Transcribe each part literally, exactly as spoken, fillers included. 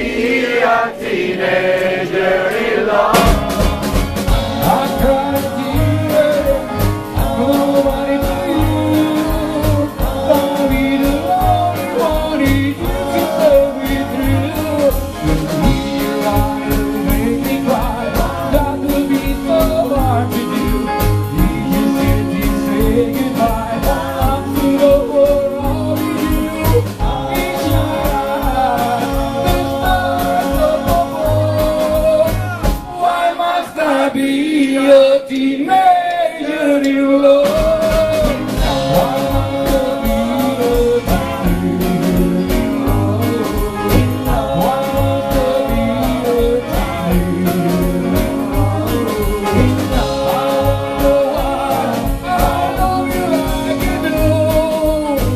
be a teenager in love. I tried to keep it, nobody knew. Don't be the only one who you can love me through. When you are to make me cry, that would be so hard to do. You just said you say goodbye. I'm too over all of you. Each night, the stars of the world. Why must I be a teenager in love? Why must I be a teenager in love? Why must I be a teenager in love? I don't know why I love you like you do.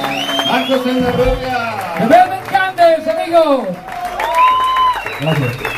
Marcos en la rubia. ¡Que Velvet Candes, amigo! Gracias.